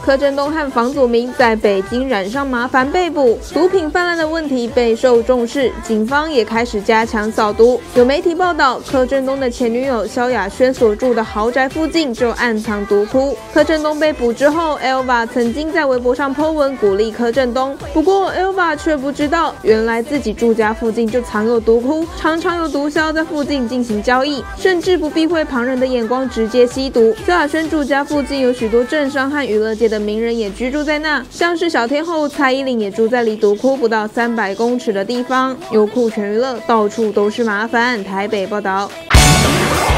柯震东和房祖名在北京染上麻烦被捕，毒品泛滥的问题备受重视，警方也开始加强扫毒。有媒体报道，柯震东的前女友萧亚轩所住的豪宅附近就暗藏毒窟。柯震东被捕之后 ，Elva 曾经在微博上 po 文鼓励柯震东，不过 Elva 却不知道，原来自己住家附近就藏有毒窟，常常有毒枭在附近进行交易，甚至不避讳旁人的眼光，直接吸毒。萧亚轩住家附近有许多政商和娱乐界的名人也居住在那，像是小天后蔡依林也住在离毒窟不到300公尺的地方。优酷全娱乐，到处都是麻烦。台北报道。